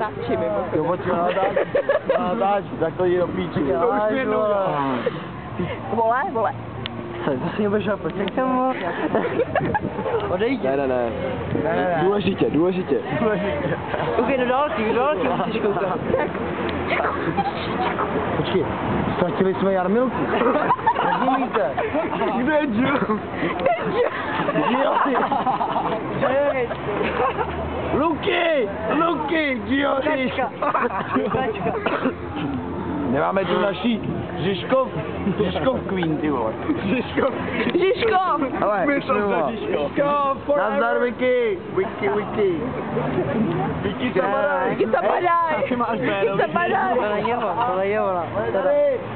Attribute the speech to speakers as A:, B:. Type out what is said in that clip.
A: natáčím,
B: Jo, pojď na natáč, tak to jde do píči.
A: To už mi jednou Vole.
B: Zase mě budeš proč jak jsem mohl? Odejdi. Ne. Důležitě.
A: Ok, do další musíš koukat.
B: Počkej, ztratili jsme Jarmilku. Rozumíte? Kde je Jill? Jill! Luky! Jill! Nemáme tu naší Žižkov Queen, ty vole. Žižkov! Ale, Žižkov! Nazdar, Vicky! Vicky
A: Vicky Sapadaj!
B: To je jeho, ona.